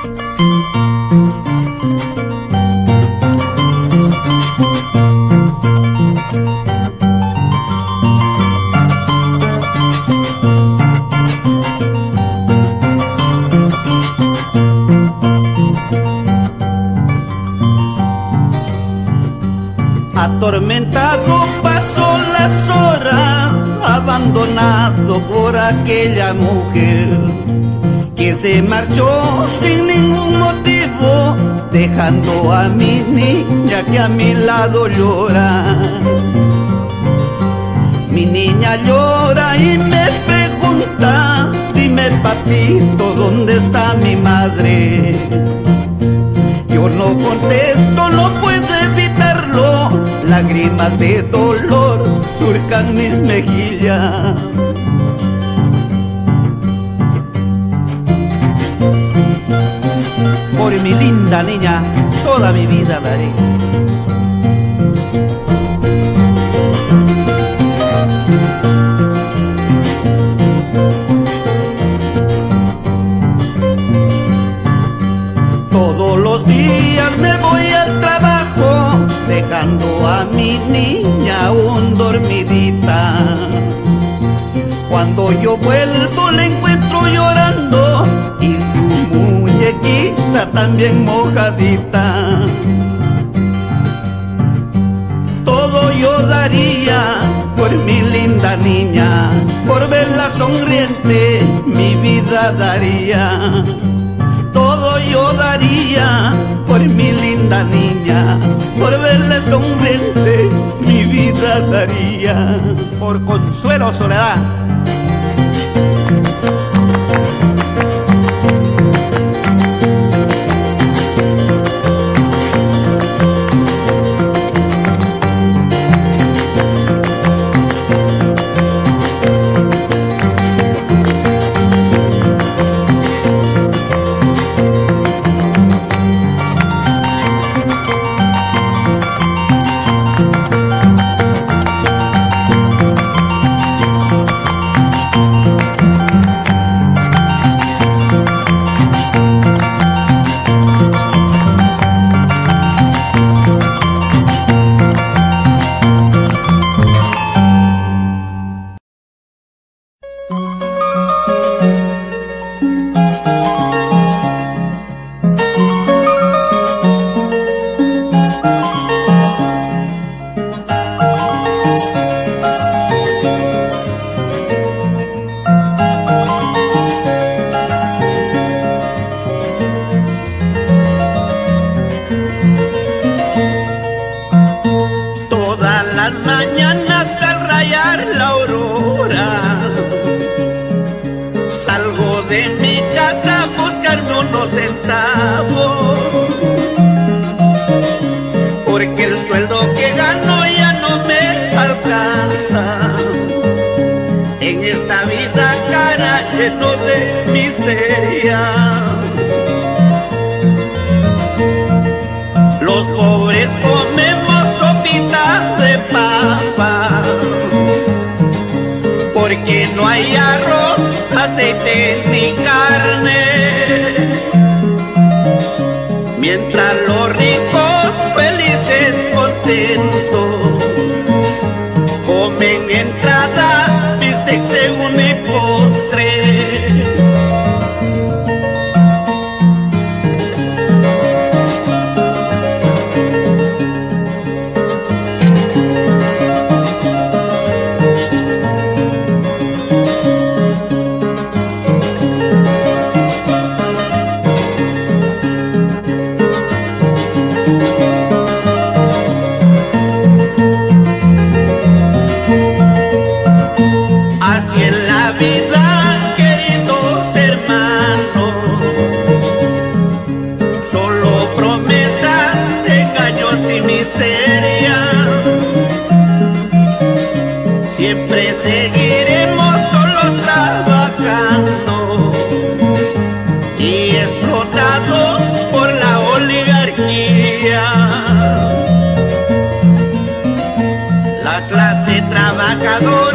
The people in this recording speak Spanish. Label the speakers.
Speaker 1: Atormentado pasó las horas, abandonado por aquella mujer que se marchó sin ningún motivo, dejando a mi niña que a mi lado llora. Mi niña llora y me pregunta: dime papito, ¿dónde está mi madre? Yo no contesto, no puedo evitarlo, lágrimas de dolor surcan mis mejillas. Por mi linda niña, toda mi vida daré. Todos los días me voy al trabajo, dejando a mi niña aún dormidita. Cuando yo vuelvo la encuentro llorando y su muñequita también mojadita. Todo yo daría por mi linda niña, por verla sonriente mi vida daría. Todo yo daría por mi linda niña, por verla sonriente mi vida daría. Por Consuelo Soledad.
Speaker 2: La clase trabajadora